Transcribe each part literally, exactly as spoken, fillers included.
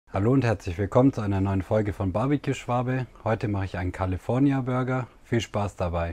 Hallo und herzlich willkommen zu einer neuen Folge von Barbecue Schwabe. Heute mache ich einen California Burger. Viel Spaß dabei!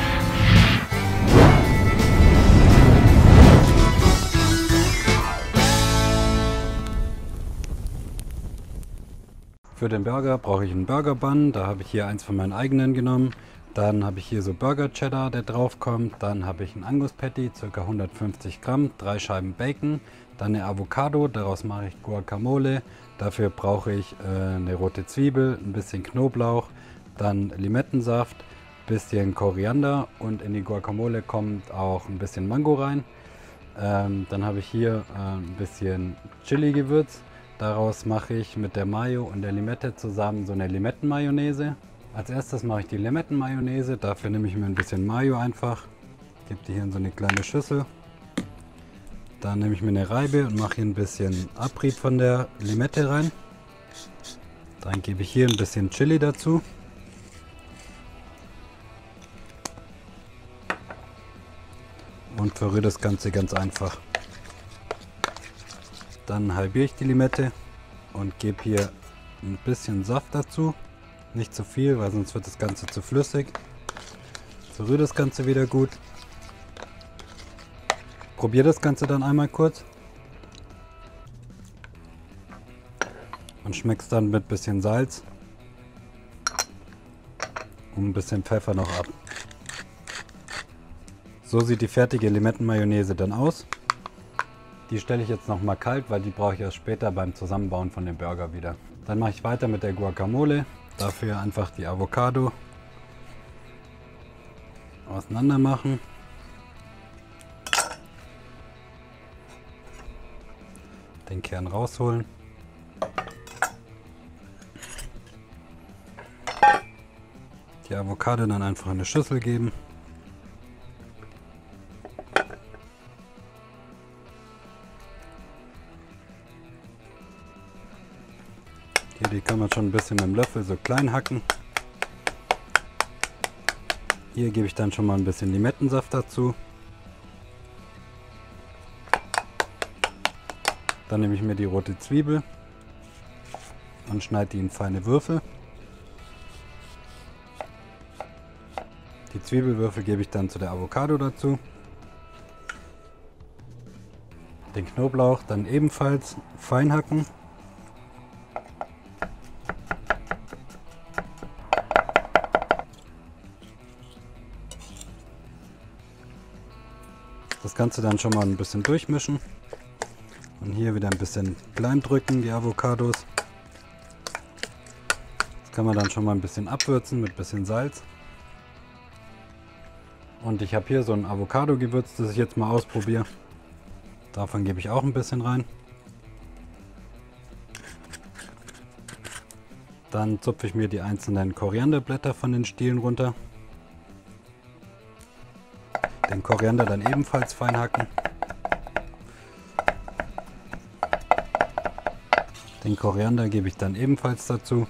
Für den Burger brauche ich einen Burger Bun. Da habe ich hier eins von meinen eigenen genommen. Dann habe ich hier so Burger Cheddar, der drauf kommt. Dann habe ich einen Angus Patty, ca. hundertfünfzig Gramm, drei Scheiben Bacon. Dann eine Avocado, daraus mache ich Guacamole. Dafür brauche ich äh, eine rote Zwiebel, ein bisschen Knoblauch, dann Limettensaft, bisschen Koriander und in die Guacamole kommt auch ein bisschen Mango rein. Ähm, dann habe ich hier äh, ein bisschen Chili-Gewürz. Daraus mache ich mit der Mayo und der Limette zusammen so eine Limettenmayonnaise. Als erstes mache ich die Limettenmayonnaise. Dafür nehme ich mir ein bisschen Mayo einfach, gebe die hier in so eine kleine Schüssel. Dann nehme ich mir eine Reibe und mache hier ein bisschen Abrieb von der Limette rein. Dann gebe ich hier ein bisschen Chili dazu. Und verrühre das Ganze ganz einfach. Dann halbiere ich die Limette und gebe hier ein bisschen Saft dazu. Nicht zu viel, weil sonst wird das Ganze zu flüssig. Verrühre das Ganze wieder gut. Probiere das Ganze dann einmal kurz. Und schmeckst dann mit ein bisschen Salz und ein bisschen Pfeffer noch ab. So sieht die fertige Limettenmayonnaise dann aus. Die stelle ich jetzt noch mal kalt, weil die brauche ich erst später beim Zusammenbauen von dem Burger wieder. Dann mache ich weiter mit der Guacamole. Dafür einfach die Avocado auseinander machen. Den Kern rausholen. Die Avocado dann einfach in eine Schüssel geben. Hier, die kann man schon ein bisschen mit dem Löffel so klein hacken. Hier gebe ich dann schon mal ein bisschen Limettensaft dazu. Dann nehme ich mir die rote Zwiebel und schneide die in feine Würfel. Die Zwiebelwürfel gebe ich dann zu der Avocado dazu. Den Knoblauch dann ebenfalls fein hacken. Das Ganze dann schon mal ein bisschen durchmischen. Und hier wieder ein bisschen klein drücken, die Avocados. Das kann man dann schon mal ein bisschen abwürzen mit ein bisschen Salz. Und ich habe hier so ein Avocado-Gewürz, das ich jetzt mal ausprobiere. Davon gebe ich auch ein bisschen rein. Dann zupfe ich mir die einzelnen Korianderblätter von den Stielen runter. Den Koriander dann ebenfalls fein hacken. Den Koriander gebe ich dann ebenfalls dazu.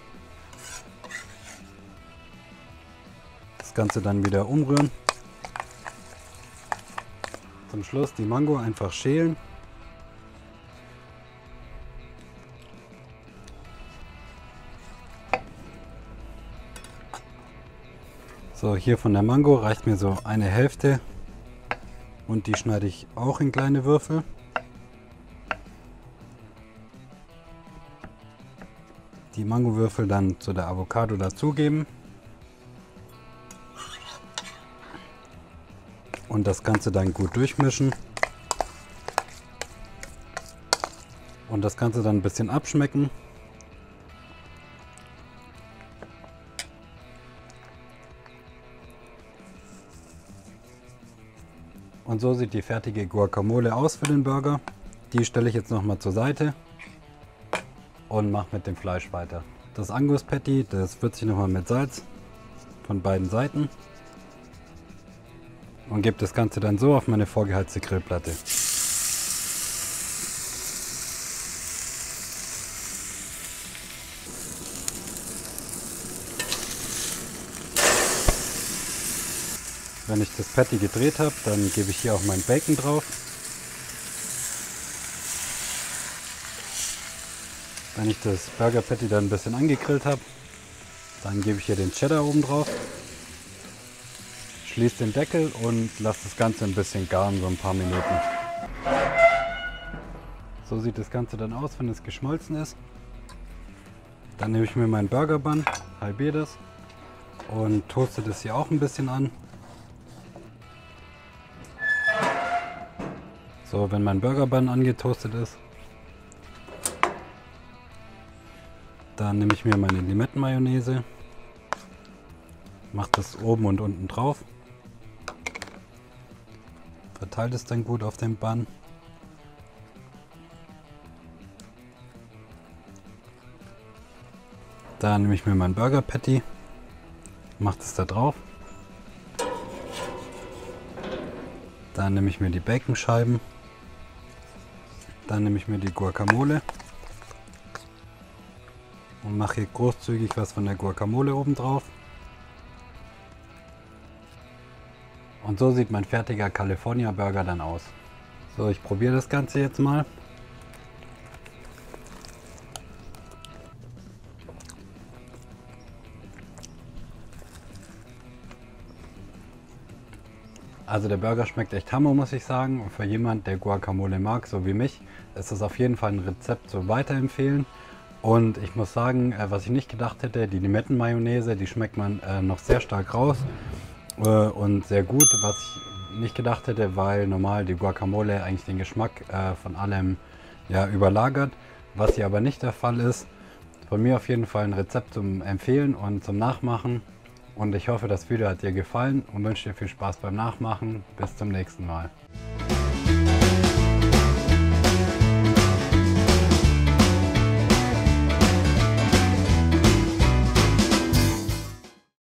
Das Ganze dann wieder umrühren. Zum Schluss die Mango einfach schälen. So, hier von der Mango reicht mir so eine Hälfte. Und die schneide ich auch in kleine Würfel. Die Mangowürfel dann zu der Avocado dazugeben. Und das Ganze dann gut durchmischen. Und das Ganze dann ein bisschen abschmecken. Und so sieht die fertige Guacamole aus für den Burger. Die stelle ich jetzt noch mal zur Seite und mache mit dem Fleisch weiter. Das Angus Patty, das würze ich noch mal mit Salz von beiden Seiten und gebe das Ganze dann so auf meine vorgeheizte Grillplatte. Wenn ich das Patty gedreht habe, dann gebe ich hier auch mein Bacon drauf. Wenn ich das Burger Patty dann ein bisschen angegrillt habe, dann gebe ich hier den Cheddar oben drauf, schließe den Deckel und lasse das Ganze ein bisschen garen, so ein paar Minuten. So sieht das Ganze dann aus, wenn es geschmolzen ist. Dann nehme ich mir meinen Burger Bun, halbiere das und toaste das hier auch ein bisschen an. So, wenn mein Burger Bun angetoastet ist, dann nehme ich mir meine Limettenmayonnaise, mache das oben und unten drauf, verteile es dann gut auf den Bun. Dann nehme ich mir mein Burger Patty, mache das da drauf. Dann nehme ich mir die Baconscheiben. Dann nehme ich mir die Guacamole und mache hier großzügig was von der Guacamole oben drauf. Und so sieht mein fertiger California Burger dann aus. So, ich probiere das Ganze jetzt mal. Also der Burger schmeckt echt hammer, muss ich sagen. Und für jemand, der Guacamole mag, so wie mich, ist das auf jeden Fall ein Rezept zu weiterempfehlen. Und ich muss sagen, was ich nicht gedacht hätte, die Limettenmayonnaise, die schmeckt man noch sehr stark raus und sehr gut. Was ich nicht gedacht hätte, weil normal die Guacamole eigentlich den Geschmack von allem ja, überlagert. Was hier aber nicht der Fall ist. Von mir auf jeden Fall ein Rezept zum Empfehlen und zum Nachmachen. Und ich hoffe, das Video hat dir gefallen und wünsche dir viel Spaß beim Nachmachen. Bis zum nächsten Mal.